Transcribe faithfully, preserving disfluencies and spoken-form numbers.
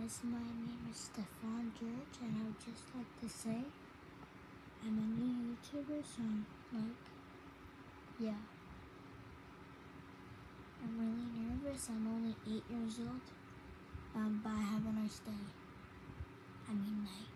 guys, my name is Stefan George, and I would just like to say I'm a new YouTuber, so I'm like, yeah. I'm really nervous. I'm only eight years old. Um, bye, have a nice day. I mean night.